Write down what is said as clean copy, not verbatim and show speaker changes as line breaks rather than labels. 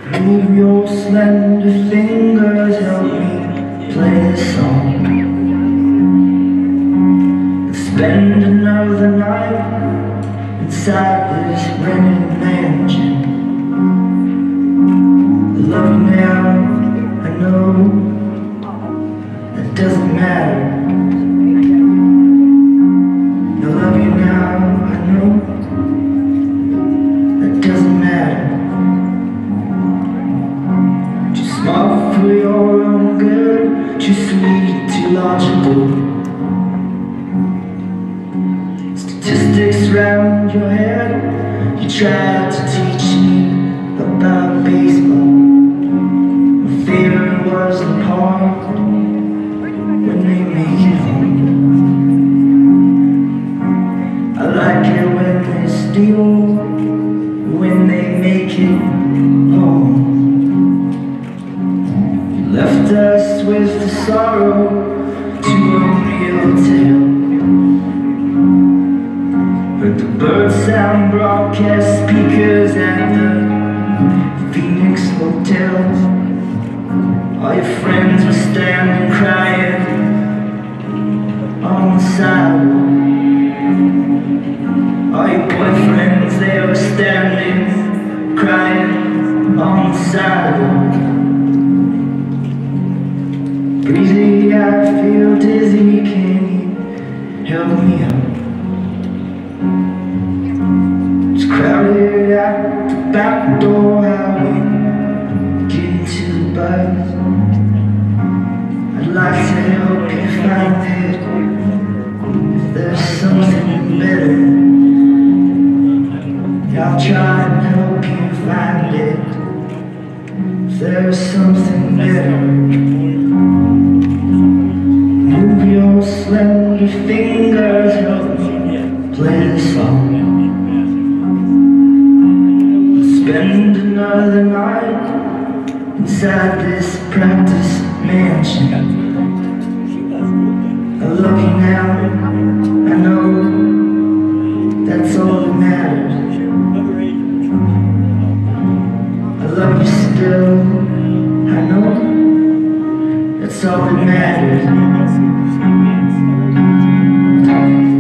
Move your slender fingers, help me play this song. And spend another night inside this rented mansion. I love you now, I know that doesn't matter. I love you now, I know that doesn't matter. Too smart for your own good, too sweet, too logical. Statistics round your head, you tried to teach me about baseball. My favorite was the park when they make it home. I like it when they steal, when they make it home. You left us with the sorrow to a real tale. Heard the bird sound broadcast speakers at the Phoenix Hotel. All your friends were standing crying on the sidewalk. All your boyfriends, they were standing crying on the sidewalk. Breezy, I feel dizzy, can you help me out? It's crowded at the back door, how we get into the bus? I'd like to help you find it, if there's something better. I'll try and help you find it, if there's something better. Move your slender fingers, help me play the song. Spend another night inside this practice mansion. I love you now, I know that's all that matters. I love you still, I know that's all that matters.